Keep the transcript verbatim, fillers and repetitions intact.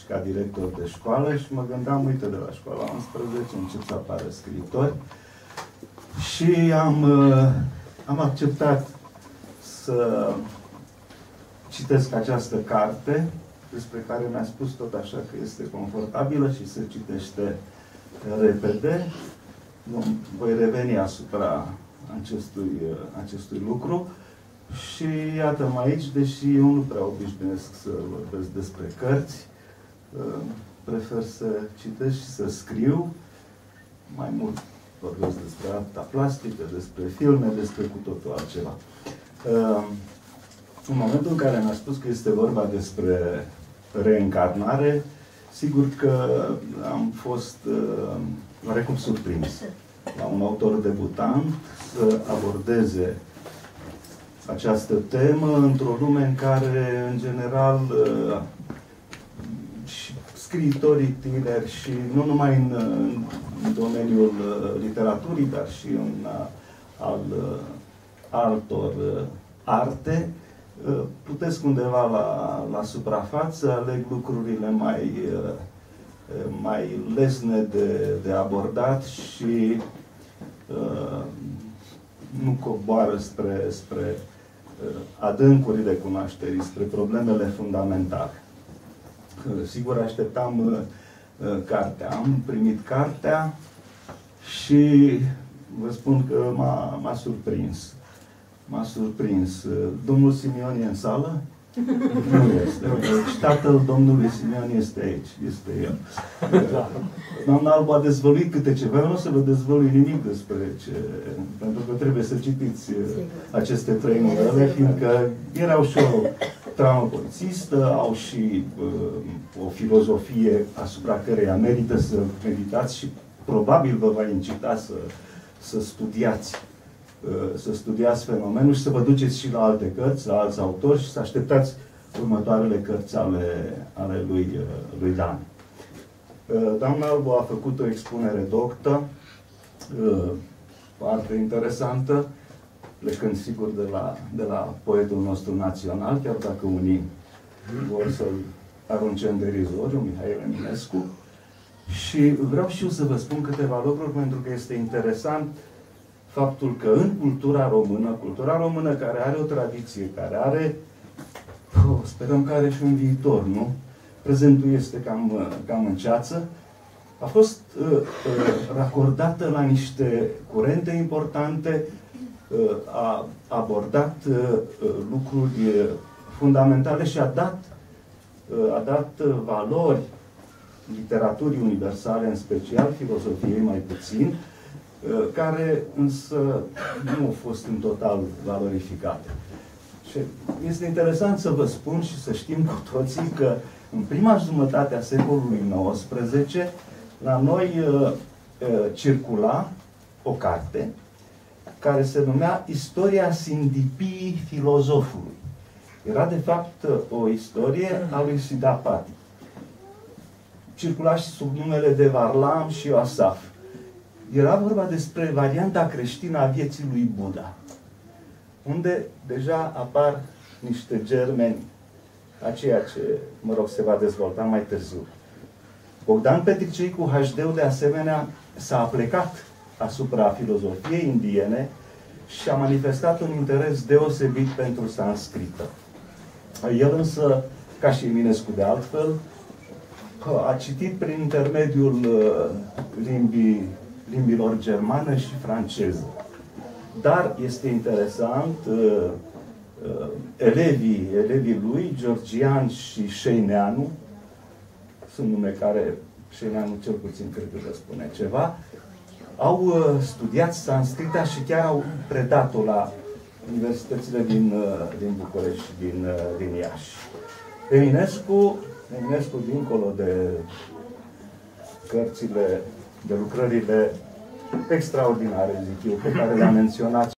ca director de școală și mă gândeam, uite, de la școala unsprezece încep să apară scriitori și am, am acceptat să citesc această carte, despre care mi-a spus tot așa că este confortabilă și se citește repede. Voi reveni asupra acestui, acestui lucru. Și iată-mă aici, deși eu nu prea obișnuiesc să vorbesc despre cărți, prefer să citesc și să scriu. Mai mult vorbesc despre arta plastică, despre filme, despre cu totul altceva. În momentul în care mi-a spus că este vorba despre reîncarnare, sigur că am fost oarecum surprins la un autor debutant să abordeze această temă într-o lume în care, în general, și scriitorii tineri și nu numai în, în domeniul literaturii, dar și în al altor arte, plutesc undeva la, la suprafață, aleg lucrurile mai, mai lesne de, de abordat și uh, nu coboară spre, spre adâncurile cunoașterii, spre problemele fundamentale. Sigur, așteptam uh, cartea. Am primit cartea și vă spun că m-a surprins. M-a surprins. Domnul Simion e în sală? Nu este. Și tatăl domnului Simion este aici. Este el. Doamna Albu a dezvăluit câte ceva. Eu nu o să vă dezvălui nimic despre ce... Pentru că trebuie să citiți aceste trei novele, fiindcă erau și o tramă polițistă, au și uh, o filozofie asupra căreia merită să meditați și probabil vă va incita să, să studiați să studiați fenomenul și să vă duceți și la alte cărți, la alți autori și să așteptați următoarele cărți ale, ale lui, lui Dan. Doamna Albu a făcut o expunere doctă, foarte interesantă, plecând sigur de la, de la poetul nostru național, chiar dacă unii vor să-l arunce în derizoriu, Mihail Eminescu. Și vreau și eu să vă spun câteva lucruri, pentru că este interesant faptul că în cultura română, cultura română care are o tradiție, care are, oh, sperăm că are și un viitor, nu? Prezentul este cam, cam în ceață, a fost uh, uh, racordată la niște curente importante, uh, a abordat uh, lucruri fundamentale și a dat, uh, a dat valori literaturii universale, în special, filozofiei mai puțin, care însă nu au fost în total valorificate. Și este interesant să vă spun și să știm cu toții că în prima jumătate a secolului nouăsprezece la noi uh, circula o carte care se numea Istoria Sindipiei filozofului. Era de fapt o istorie a lui Sidapati. Circula și sub numele de Varlam și Iosaf. Era vorba despre varianta creștină a vieții lui Buddha, unde deja apar niște germeni a ceea ce, mă rog, se va dezvolta mai târziu. Bogdan Petricei cu H D-ul, de asemenea, s-a aplecat asupra filozofiei indiene și a manifestat un interes deosebit pentru sanscrită. El însă, ca și Eminescu de altfel, a citit prin intermediul limbii limbilor germană și franceză. Dar este interesant, uh, uh, elevii, elevii lui, Georgian și Șeineanu, sunt nume care, Șeineanu cel puțin cred că vă spune ceva, au uh, studiat sanscrita și chiar au predat-o la universitățile din, uh, din București și din, uh, din Iași. Eminescu, Eminescu, dincolo de cărțile, de lucrările extraordinare, zic eu, pe care le-am menționat